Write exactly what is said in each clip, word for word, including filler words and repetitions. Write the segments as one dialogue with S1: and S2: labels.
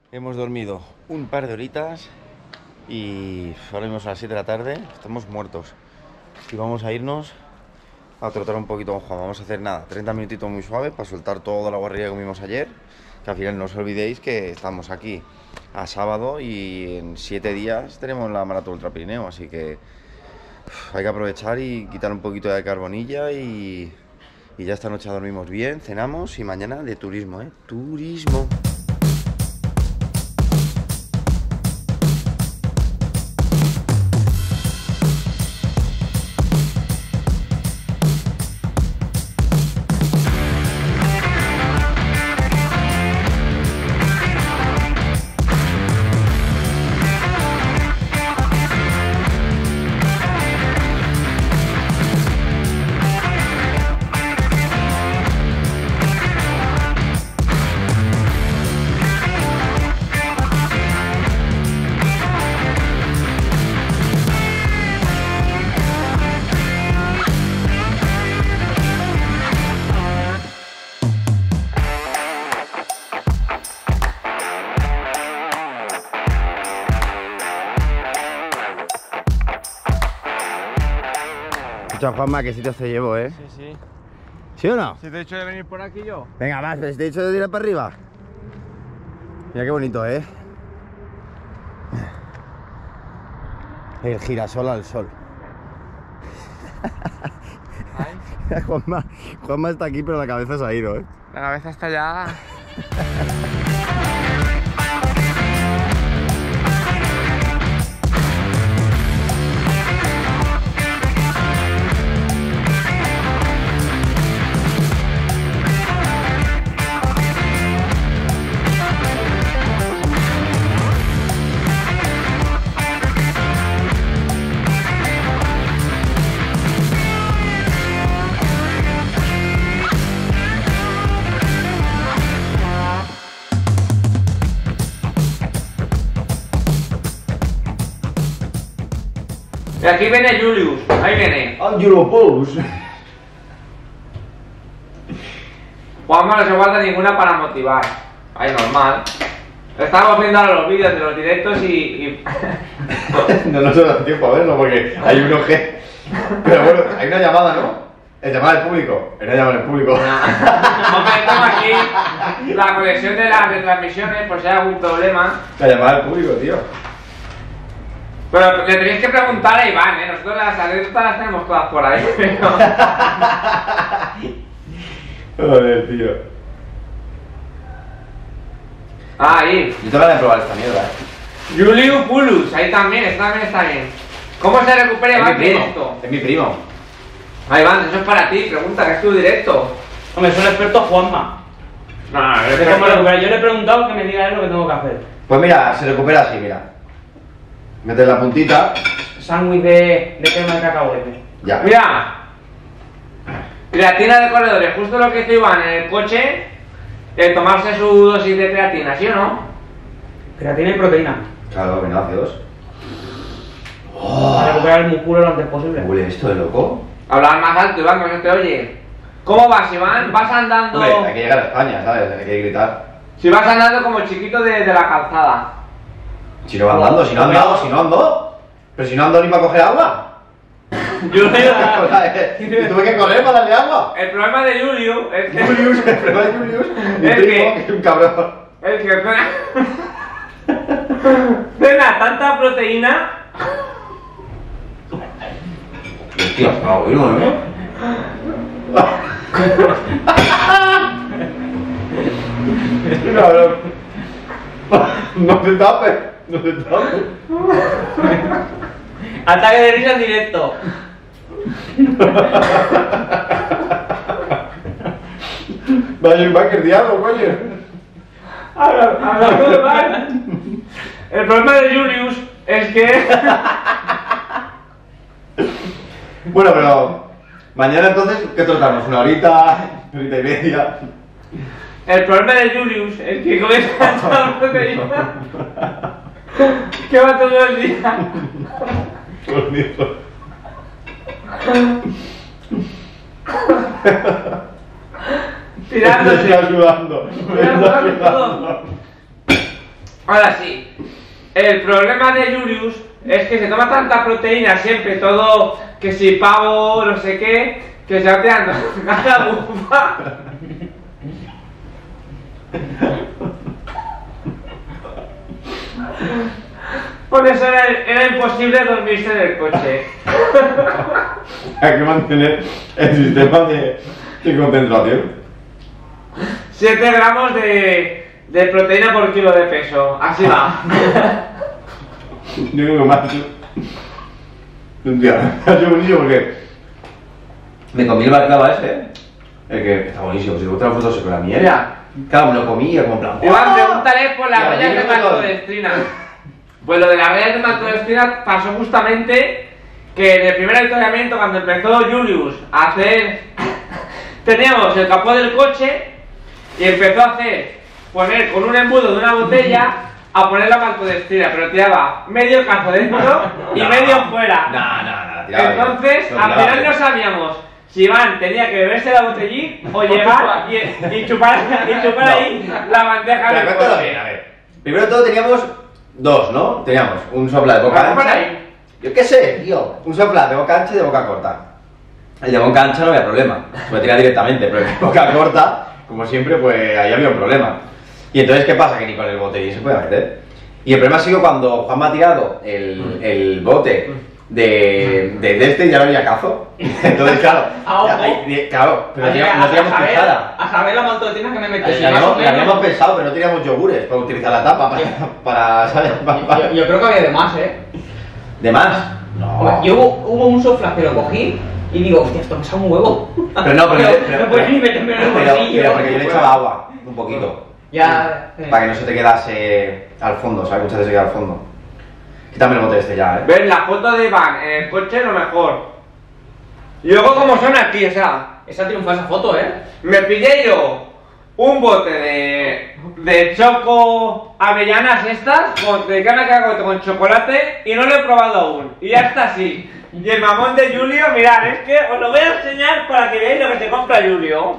S1: Hemos dormido un par de horitas y ahora mismo son las siete de la tarde, estamos muertos. Y vamos a irnos a trotar un poquito con Juan. Vamos a hacer nada, treinta minutitos muy suaves para soltar toda la guarrería que comimos ayer. Que al final no os olvidéis que estamos aquí a sábado y en siete días tenemos la Maratón Ultra Pirineo, así que uf, hay que aprovechar y quitar un poquito de carbonilla y, y ya esta noche dormimos bien, cenamos y mañana de turismo, ¿eh? Turismo. Escucha, Juanma, ¿qué sitio te llevo, eh?
S2: Sí, sí.
S1: ¿Sí o no?
S2: Si te he dicho de venir por aquí yo.
S1: Venga, más, pero si te he dicho de tirar para arriba. Mira qué bonito, ¿eh? El girasol al sol.
S2: Ay.
S1: Juanma, Juanma está aquí, pero la cabeza se ha ido, ¿eh?
S2: La cabeza está ya. Y aquí viene Julius, ahí viene.
S1: Angelopoulos.
S2: Juanma no se guarda ninguna para motivar. Ahí normal. Estamos viendo ahora los vídeos de los directos y... y...
S1: No nos da tiempo a verlo porque hay uno que... Pero bueno, hay una llamada, ¿no? Es llamada al público. Era llamada al público.
S2: Hombre, tengo aquí la conexión de las retransmisiones por si hay algún problema.
S1: La llamada al público, tío.
S2: Pero le tenéis que preguntar a Iván, ¿eh? Nosotros las anécdotas las tenemos todas por ahí, pero...
S1: Joder, tío.
S2: Ah, ahí.
S1: Yo tengo ganas de probar esta mierda, eh.
S2: Julius Pulus, ahí también, eso también está bien. ¿Cómo se recupera
S1: Es mi
S2: Iván de
S1: primo.
S2: esto?
S1: Es mi primo.
S2: Ah, Iván, eso es para ti, pregunta, que es tu directo.
S3: Hombre, es un experto Juanma.
S2: No, no,
S3: No sé cómo recuperar. Yo le he preguntado que me diga él lo que tengo que hacer.
S1: Pues mira, se recupera así, mira. Metes la puntita.
S3: Sándwich de, de crema de cacahuete.
S1: Ya.
S2: Mira, creatina de corredores, justo lo que hizo Iván en el coche, el tomarse su dosis de creatina, ¿sí o no?
S3: Creatina y proteína.
S1: Claro, aminoácidos.
S3: Para recuperar el músculo lo antes posible.
S1: ¿Huele esto de loco?
S2: Hablar más alto, Iván, que no te oye. ¿Cómo vas, Iván? ¿Vas andando?
S1: Hombre, hay que llegar a España, ¿sabes? Hay que gritar.
S2: Si vas andando como chiquito de, de la calzada.
S1: Si no va andando, si no ando, si no ando. Pero si no ando ni para coger agua.
S2: Julius,
S1: Y tuve que correr para darle agua.
S2: el problema de Julius es que...
S1: Julius, el problema de Julius. Mi
S2: Es
S1: primo,
S2: que-
S1: que es un cabrón.
S2: Es que cena... cena tanta proteína...
S1: Hostia, está bueno, ¿eh? Qué cabrón. No te tapes, no te tapes.
S3: Ataque de risa en directo.
S1: Vaya un backer diablo, coño.
S2: Hablando de mal. El problema de Julius es que...
S1: Bueno, pero mañana entonces, ¿qué tratamos? ¿Una horita? ¿Una horita y media?
S2: El problema de Julius es que comienza a echar proteína. Que va todo el día.
S1: Bonito.
S2: Tirándose.
S1: Me está ayudando. Me está
S2: Tirándose
S1: ayudando.
S2: Ahora sí, el problema de Julius es que se toma tanta proteína siempre, todo, que si pavo, no sé qué, que se va quedando a la bufa. Por eso era, era imposible dormirse en el coche.
S1: Hay que mantener el sistema de, de concentración.
S2: siete gramos de, de proteína por kilo de peso, así va.
S1: Yo creo que más. Un día, ha sido buenísimo porque me comí el balclava este, el que está buenísimo, si te gustan las fotos con la mierda. Claro, me lo comí como en plan.
S2: Iván, pregúntale por las
S1: Ya,
S2: rayas de
S1: dime todo.
S2: maltodextrina. Pues lo de las rayas de maltodextrina pasó justamente que en el primer avituallamiento, cuando empezó Julius a hacer... Teníamos el capó del coche y empezó a hacer, poner con un embudo de una botella a poner la maltodextrina, pero tiraba medio cazo dentro y
S1: No.
S2: medio fuera.
S1: No, no, no, tiraba bien.
S2: Entonces,
S1: Lo
S2: al
S1: tiraba
S2: final
S1: bien.
S2: no sabíamos si Iván tenía que beberse la botellín o llegar y, y chupar, y chupar
S1: No.
S2: ahí la bandeja
S1: Pero
S2: del
S1: cuéntalo
S2: coche.
S1: bien, a ver. Primero de todo teníamos dos, ¿no? Teníamos un sopla de boca
S2: Ah, por
S1: ancha.
S2: ahí.
S1: Yo qué sé, tío. Un sopla de boca ancha y de boca corta. El de boca ancha no había problema. Se me tira directamente, pero el de boca corta, como siempre, pues ahí había un problema. Y entonces, ¿qué pasa? Que ni con el botellín se puede meter. Y el problema ha sido cuando Juan me ha tirado el, el bote de, de, de este y ya no había cazo. Entonces, claro,
S3: Ah,
S1: ya,
S3: ojo.
S1: ahí- claro, pero
S3: Así que
S1: no
S3: a-
S1: teníamos
S3: a saber-
S1: cuchara.
S3: A saber la maltodextrina que me metes. si
S1: La
S3: más o
S1: habíamos, la
S3: menos-
S1: habíamos pensado, pero no teníamos yogures para utilizar la tapa para, para ¿sabes? Pa- pa-
S3: Yo, yo creo que había de más, ¿eh?
S1: ¿De más? No.
S3: Yo hubo, hubo un sofla que lo cogí y digo, hostia, esto me sabe un huevo.
S1: Pero no, pero,
S3: pero,
S1: pero,
S3: no puedes ni meterme en el
S1: pero-
S3: bolsillo.
S1: pero porque yo le echaba agua, un poquito.
S3: Ya. eh.
S1: Para que no se te quedase al fondo, ¿sabes? Muchas veces se queda al fondo. Quítame el bote este ya, ¿eh?
S2: Ver la foto de Iván en el coche lo mejor. Y luego como son aquí, o sea,
S3: Esa triunfa esa foto, ¿eh?
S2: me pillé yo un bote de, de choco avellanas estas, con, de cana de cacahuete con chocolate y no lo he probado aún. Y ya está así. Y el mamón de Julio, mirad, es que os lo voy a enseñar para que veáis lo que se compra Julio.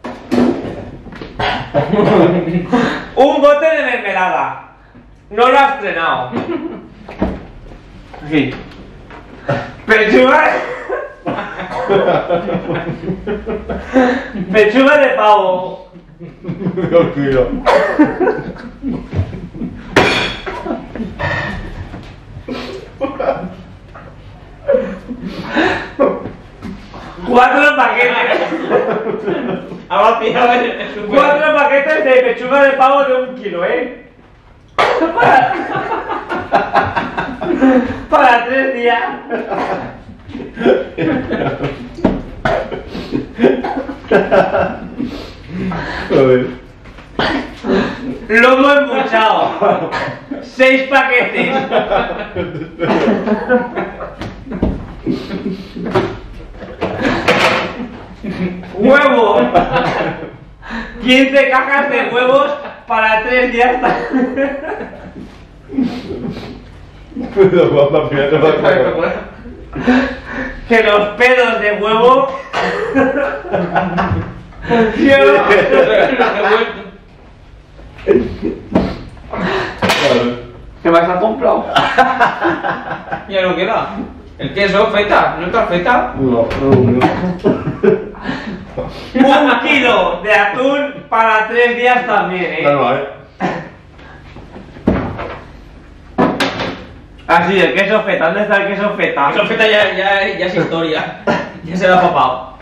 S2: Un bote de mermelada. No lo ha estrenado. Sí. Pechuga. Pechuga de pavo.
S1: Dios mío.
S2: Cuatro paquetes.
S3: Ahora pillado el, el super-
S2: Cuatro paquetes de pechuga de pavo de un kilo, ¿eh? Para, para tres días.
S1: Joder.
S2: Lomo embuchado. Seis paquetes. Huevo. quince cajas de huevos para tres días.
S1: Pero guapa, fíjate, guapa.
S2: Que los pedos de huevo. ¿Qué más has comprado?
S3: Ya no queda. El queso, feta. ¿No está feta?
S1: No, no, no.
S2: Un kilo de atún para tres días también, ¿eh?
S1: Claro, ¿eh?
S2: Así, el queso feta. ¿Dónde está el queso feta?
S3: Eso feta ya, ya, ya es historia. Ya se la ha papado.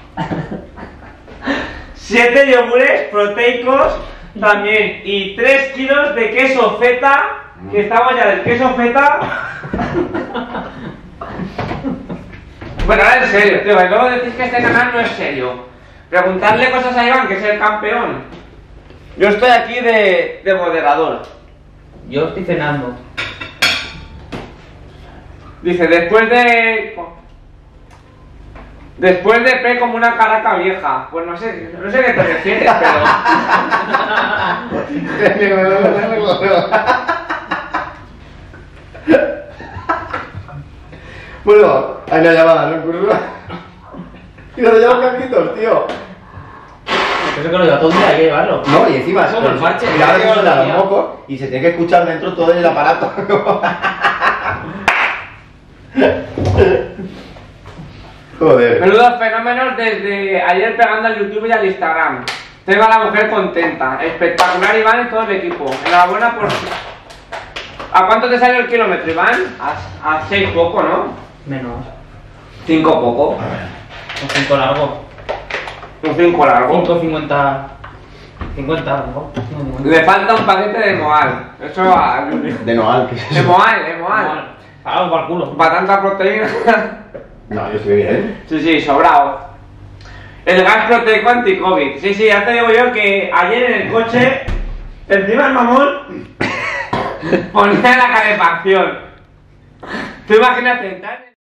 S2: Siete yogures proteicos también. Y tres kilos de queso feta. Que estamos ya del queso feta. Bueno, ahora en serio, tío. Que luego decís que este canal no es serio. Preguntarle cosas a Iván, que es el campeón. Yo estoy aquí de, de moderador.
S3: Yo estoy cenando.
S2: Dice, después de... Después de P como una caraca vieja. Pues no sé, no sé a qué te refieres, pero...
S1: Bueno, hay una llamada, ¿no? Y nos llaman caquitos, tío.
S3: Eso que lo lleva todo todo el día hay que llevarlo.
S4: No, y encima,
S3: Como el parche,
S4: y ahora
S3: que
S4: se suena
S3: lleva
S4: los
S3: todo el
S4: mocos y se tiene que escuchar dentro todo el aparato. Joder.
S2: Menudos fenómenos desde ayer pegando al YouTube y al Instagram. Tengo a la mujer contenta. Espectacular, Iván, y todo el equipo. Enhorabuena por... ¿A cuánto te salió el kilómetro, Iván? A, a seis poco, ¿no?
S3: Menos.
S2: Cinco poco.
S3: Un cinco largo.
S2: Un cinco largo.
S3: cinco cincuenta. cincuenta largo.
S2: Le falta un paquete de Moal. Eso a Juli.
S4: De Noal, ¿qué es
S2: De
S4: eso?
S2: Moal, de Moal.
S3: Algo para el culo.
S2: Para tanta proteína.
S4: No, yo estoy bien.
S2: Sí, sí, sobrado. El gas proteico anti-COVID. Sí, sí, ya te digo yo que ayer en el coche, encima el mamón ponía la calefacción. Tú imagínate entrar.